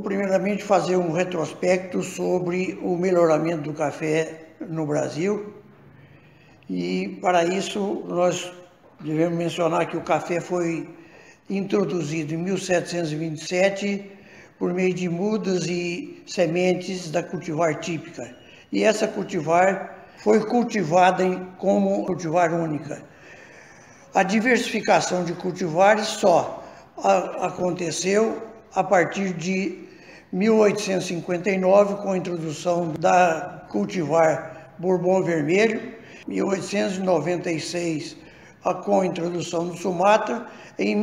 primeiramente fazer um retrospecto sobre o melhoramento do café no Brasil. E para isso nós devemos mencionar que o café foi introduzido em 1727 por meio de mudas e sementes da cultivar típica. E essa cultivar foi cultivada como cultivar única. A diversificação de cultivares só aconteceu a partir de 1859, com a introdução da cultivar Bourbon Vermelho, 1896, com a introdução do Sumatra, em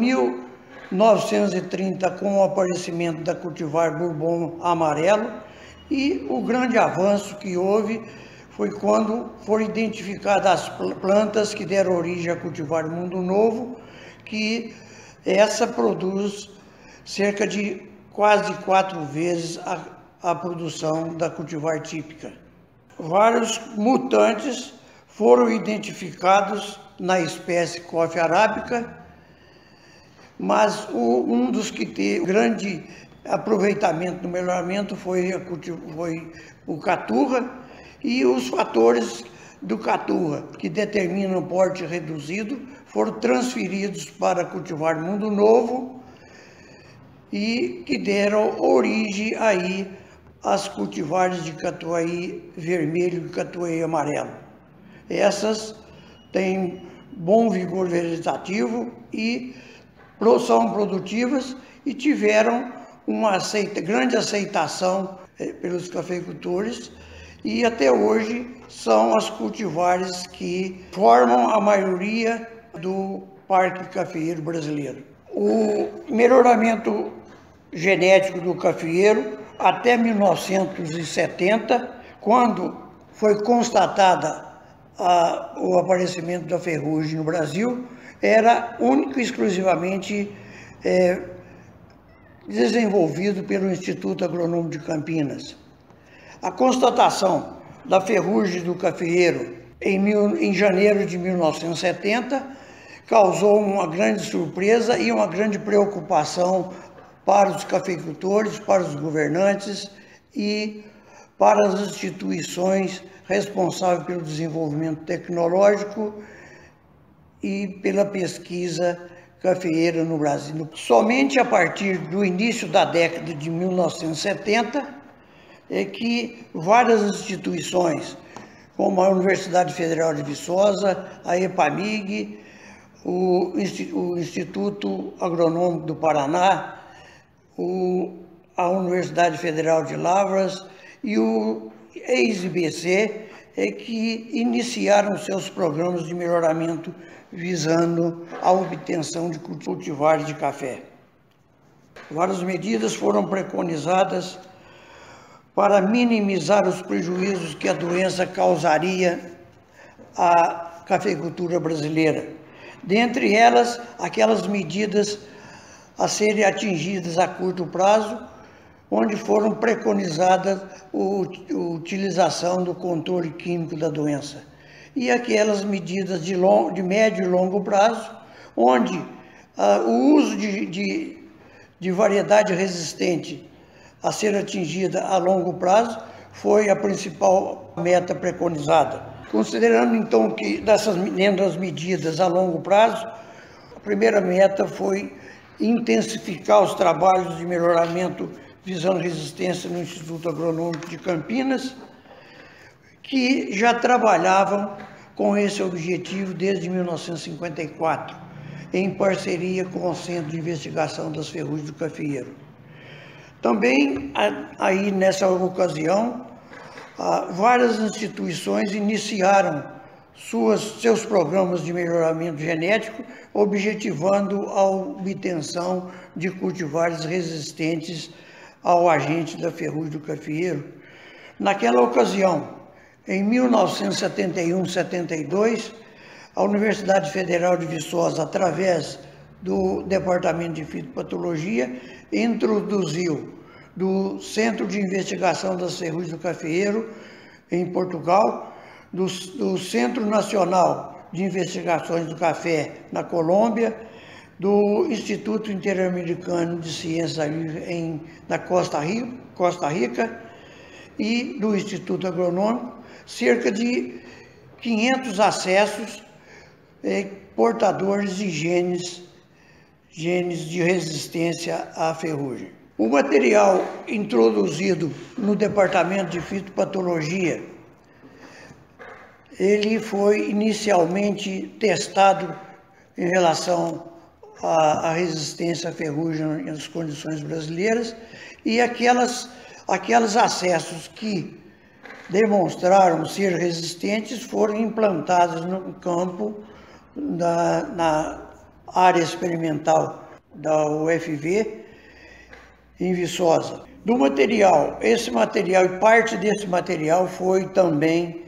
1930, com o aparecimento da cultivar Bourbon Amarelo, e o grande avanço que houve foi quando foram identificadas as plantas que deram origem a cultivar Mundo Novo, que essa produz cerca de quase 4 vezes a produção da cultivar típica. Vários mutantes foram identificados na espécie Coffea arábica, mas um dos que teve grande aproveitamento no melhoramento foi o caturra, e os fatores do caturra, que determinam o porte reduzido, foram transferidos para cultivar Mundo Novo e que deram origem aí às cultivares de Catuai vermelho e Catuai amarelo. Essas têm bom vigor vegetativo e são produtivas e tiveram uma grande aceitação pelos cafeicultores, e até hoje são as cultivares que formam a maioria do parque cafeeiro brasileiro. O melhoramento genético do cafeeiro até 1970, quando foi constatada o aparecimento da ferrugem no Brasil, era único e exclusivamente desenvolvido pelo Instituto Agronômico de Campinas. A constatação da ferrugem do cafeeiro em janeiro de 1970 causou uma grande surpresa e uma grande preocupação para os cafeicultores, para os governantes e para as instituições responsáveis pelo desenvolvimento tecnológico e pela pesquisa cafeeira no Brasil. Somente a partir do início da década de 1970 é que várias instituições, como a Universidade Federal de Viçosa, a EPAMIG, o Instituto Agronômico do Paraná, a Universidade Federal de Lavras e o ex-IBC, que iniciaram seus programas de melhoramento visando a obtenção de cultivares de café. Várias medidas foram preconizadas para minimizar os prejuízos que a doença causaria à cafeicultura brasileira. Dentre elas, aquelas medidas a serem atingidas a curto prazo, onde foram preconizadas a utilização do controle químico da doença. E aquelas medidas de médio e longo prazo, onde o uso de variedade resistente a ser atingida a longo prazo foi a principal meta preconizada. Considerando então que dentro das medidas a longo prazo, a primeira meta foi intensificar os trabalhos de melhoramento visando resistência no Instituto Agronômico de Campinas, que já trabalhavam com esse objetivo desde 1954, em parceria com o Centro de Investigação das Ferrugens do Cafeeiro. Também, aí nessa ocasião, várias instituições iniciaram seus programas de melhoramento genético, objetivando a obtenção de cultivares resistentes ao agente da ferrugem do cafeeiro. Naquela ocasião, em 1971-72, a Universidade Federal de Viçosa, através do Departamento de Fitopatologia, introduziu do Centro de Investigação das Ferrugens do Cafeeiro, em Portugal, do Centro Nacional de Investigações do Café, na Colômbia, do Instituto Interamericano de Ciências Agrícolas da Costa Rica e do Instituto Agronômico, cerca de 500 acessos portadores de genes de resistência à ferrugem. O material introduzido no Departamento de Fitopatologia, ele foi inicialmente testado em relação à resistência à ferrugem nas condições brasileiras, e aqueles acessos que demonstraram ser resistentes foram implantados no campo na área experimental da UFV em Viçosa. Do material, e parte desse material foi também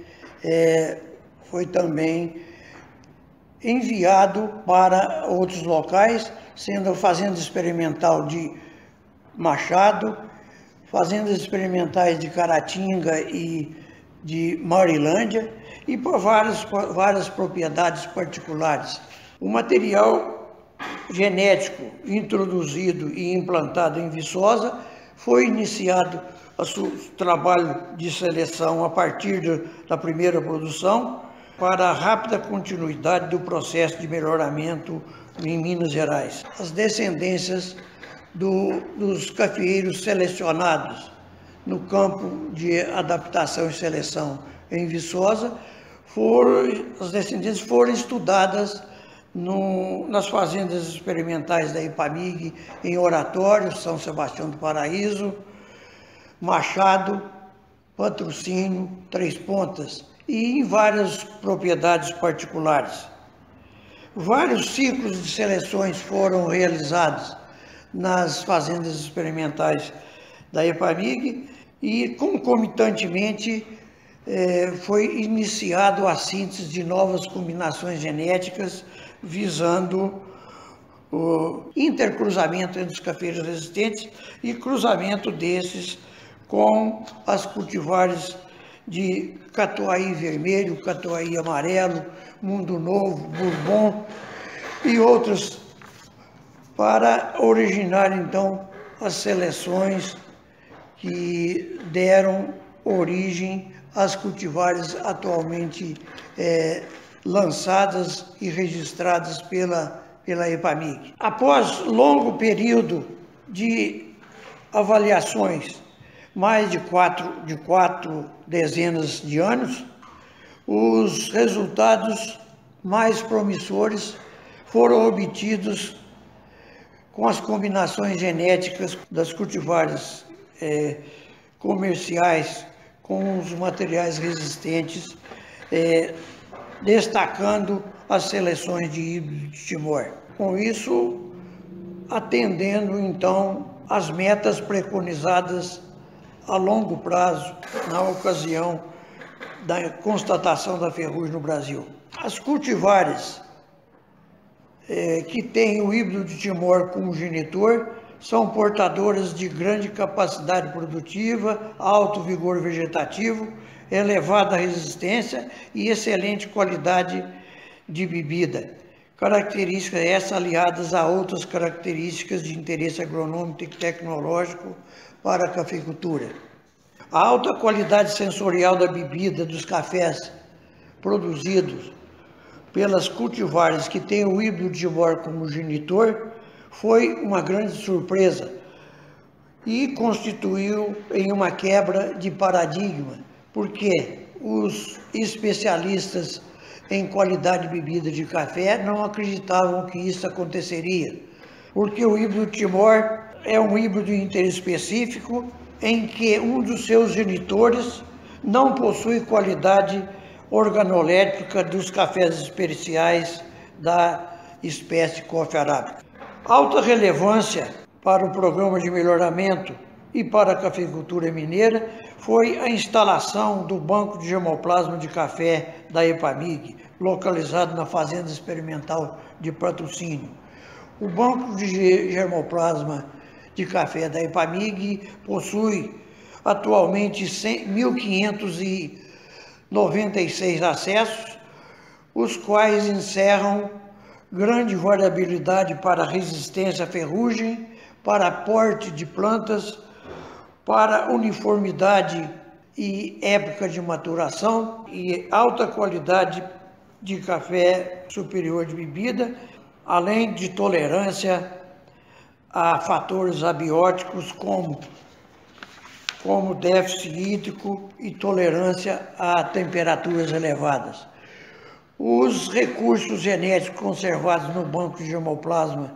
enviado para outros locais, sendo a fazenda experimental de Machado, fazendas experimentais de Caratinga e de Maurilândia, e por várias propriedades particulares. O material genético introduzido e implantado em Viçosa foi iniciado o trabalho de seleção a partir da primeira produção para a rápida continuidade do processo de melhoramento em Minas Gerais. As descendências dos cafeeiros selecionados no campo de adaptação e seleção em Viçosa, as descendências foram estudadas nas fazendas experimentais da Epamig, em Oratório, São Sebastião do Paraíso, Machado, Patrocínio, Três Pontas e em várias propriedades particulares. Vários ciclos de seleções foram realizados nas fazendas experimentais da Epamig e, concomitantemente, foi iniciado a síntese de novas combinações genéticas visando o intercruzamento entre os cafeiros resistentes e cruzamento desses com as cultivares de Catuai vermelho, Catuai amarelo, Mundo Novo, Bourbon e outros, para originar então as seleções que deram origem às cultivares atualmente lançadas e registradas pela Epamig. Após longo período de avaliações, mais de quatro dezenas de anos, os resultados mais promissores foram obtidos com as combinações genéticas das cultivares comerciais com os materiais resistentes, destacando as seleções de híbrido de Timor. Com isso, atendendo então às metas preconizadas a longo prazo na ocasião da constatação da ferrugem no Brasil. As cultivares que têm o híbrido de Timor como genitor são portadoras de grande capacidade produtiva, alto vigor vegetativo, elevada resistência e excelente qualidade de bebida. Características essas aliadas a outras características de interesse agronômico e tecnológico para a cafeicultura. A alta qualidade sensorial da bebida dos cafés produzidos pelas cultivares que têm o híbrido de Timor como genitor foi uma grande surpresa e constituiu em uma quebra de paradigma, porque os especialistas em qualidade de bebida de café não acreditavam que isso aconteceria, porque o híbrido Timor é um híbrido interespecífico em que um dos seus genitores não possui qualidade organolétrica dos cafés especiais da espécie Coffea arábica. Alta relevância para o programa de melhoramento e para a cafeicultura mineira foi a instalação do banco de germoplasma de café da Epamig, localizado na fazenda experimental de Patrocínio. O banco de germoplasma de café da Epamig possui atualmente 1.596 acessos, os quais encerram grande variabilidade para resistência à ferrugem, para porte de plantas, para uniformidade e época de maturação e alta qualidade de café superior de bebida, além de tolerância a fatores abióticos como déficit hídrico e tolerância a temperaturas elevadas. Os recursos genéticos conservados no banco de germoplasma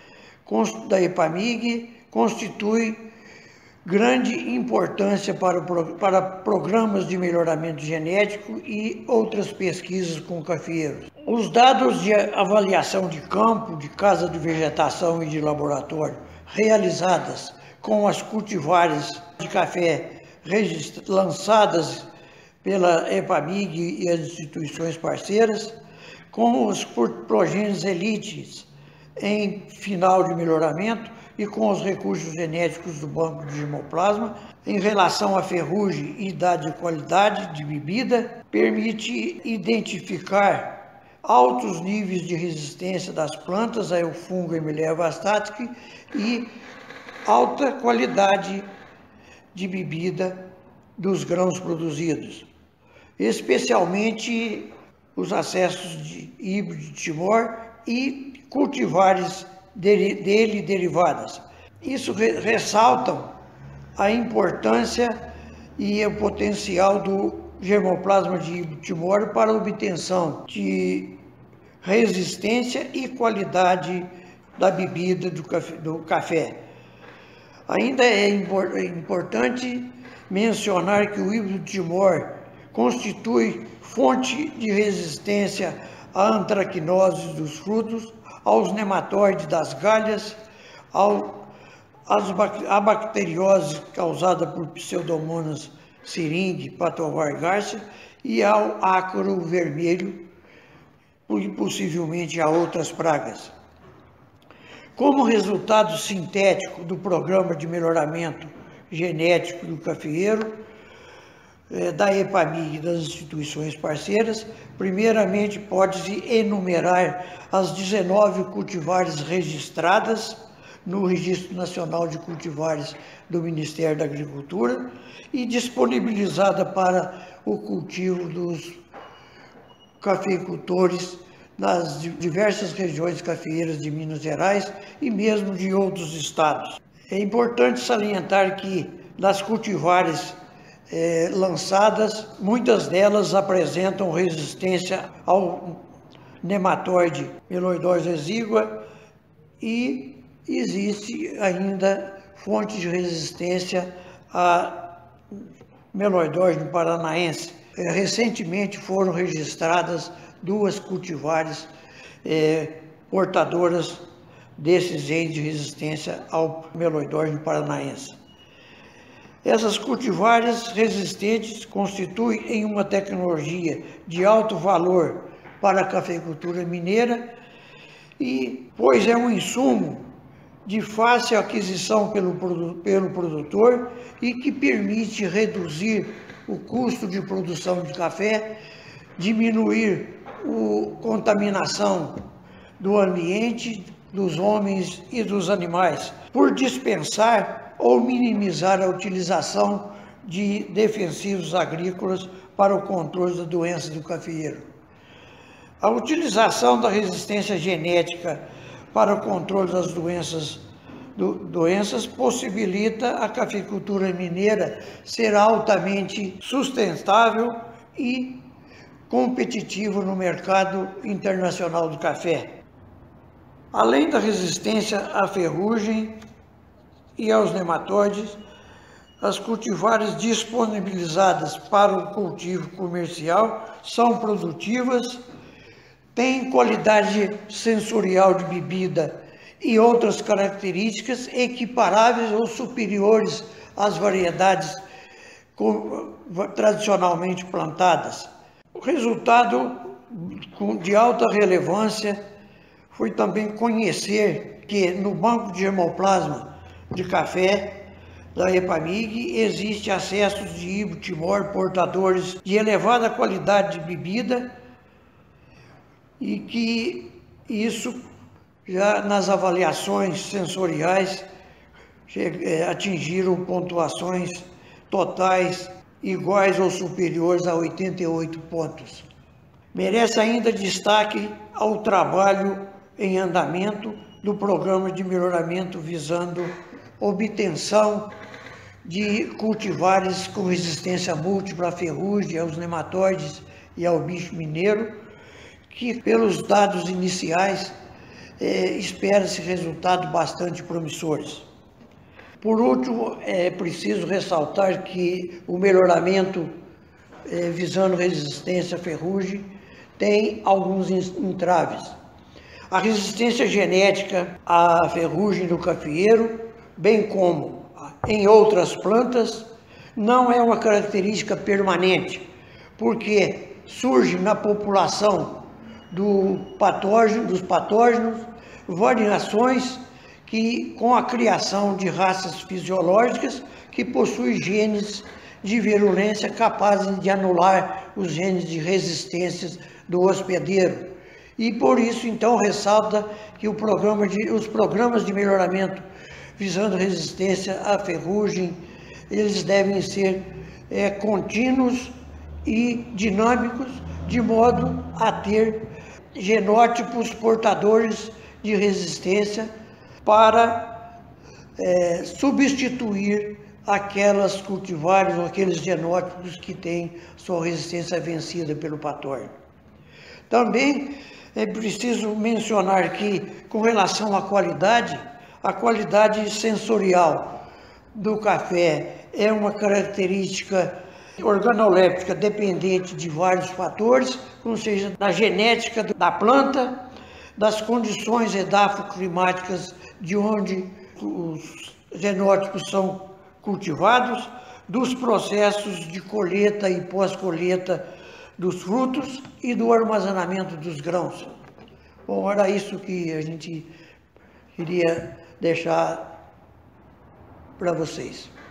da EPAMIG constituem grande importância para programas de melhoramento genético e outras pesquisas com cafeeiros. Os dados de avaliação de campo, de casa de vegetação e de laboratório realizadas com as cultivares de café lançadas pela EPAMIG e as instituições parceiras, com os progênios elites em final de melhoramento e com os recursos genéticos do banco de germoplasma, em relação à ferrugem, idade e qualidade de bebida, permite identificar altos níveis de resistência das plantas ao fungo Emilia vastatic e alta qualidade de bebida dos grãos produzidos, especialmente os acessos de híbrido de Timor e cultivares dele derivadas. Isso ressaltam a importância e o potencial do germoplasma de híbrido Timor para a obtenção de resistência e qualidade da bebida do café. Ainda é importante mencionar que o híbrido Timor constitui fonte de resistência à antracnose dos frutos, aos nematóides das galhas, à bacteriose causada por Pseudomonas syringae patovar-garcia e ao ácaro vermelho, e possivelmente a outras pragas. Como resultado sintético do programa de melhoramento genético do cafeeiro, da EPAMIG e das instituições parceiras, primeiramente pode-se enumerar as 19 cultivares registradas no Registro Nacional de Cultivares do Ministério da Agricultura e disponibilizada para o cultivo dos cafeicultores nas diversas regiões cafeeiras de Minas Gerais e mesmo de outros estados. É importante salientar que das cultivares lançadas, muitas delas apresentam resistência ao nematóide Meloidose exígua e existe ainda fonte de resistência a Meloidose paranaense. Recentemente foram registradas 2 cultivares portadoras desses genes de resistência ao Meloidose paranaense. Essas cultivares resistentes constituem uma tecnologia de alto valor para a cafeicultura mineira, pois é um insumo de fácil aquisição pelo produtor e que permite reduzir o custo de produção de café, diminuir a contaminação do ambiente, dos homens e dos animais, por dispensar ou minimizar a utilização de defensivos agrícolas para o controle da doença do cafeeiro. A utilização da resistência genética para o controle das doenças possibilita a cafeicultura mineira ser altamente sustentável e competitiva no mercado internacional do café. Além da resistência à ferrugem e aos nematóides, as cultivares disponibilizadas para o cultivo comercial são produtivas, têm qualidade sensorial de bebida e outras características equiparáveis ou superiores às variedades tradicionalmente plantadas. O resultado de alta relevância foi também conhecer que no banco de germoplasma de café da EPAMIG existe acessos de híbrido Timor portadores de elevada qualidade de bebida e que Isso já nas avaliações sensoriais atingiram pontuações totais iguais ou superiores a 88 pontos. Merece ainda destaque ao trabalho em andamento do programa de melhoramento visando obtenção de cultivares com resistência múltipla à ferrugem, aos nematóides e ao bicho mineiro, que pelos dados iniciais espera-se resultados bastante promissores. Por último, é preciso ressaltar que o melhoramento visando resistência à ferrugem tem alguns entraves. A resistência genética à ferrugem do cafeeiro, bem como em outras plantas, não é uma característica permanente, porque surge na população dos patógenos variações que, com a criação de raças fisiológicas que possuem genes de virulência capazes de anular os genes de resistência do hospedeiro. E por isso, então, ressalta que os programas de melhoramento visando resistência à ferrugem, eles devem ser contínuos e dinâmicos, de modo a ter genótipos portadores de resistência para substituir aquelas cultivares ou aqueles genótipos que têm sua resistência vencida pelo patógeno. Também é preciso mencionar que, com relação à qualidade, a qualidade sensorial do café é uma característica organoléptica dependente de vários fatores, ou seja, da genética da planta, das condições edafoclimáticas de onde os genótipos são cultivados, dos processos de colheita e pós-colheita dos frutos e do armazenamento dos grãos. Bom, era isso que a gente queria deixar para vocês.